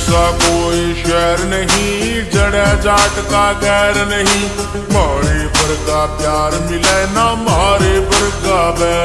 का कोई शहर नहीं, जड़ा जाट का गैर नहीं। मारे पर का प्यार मिले ना मारे पर का बैर।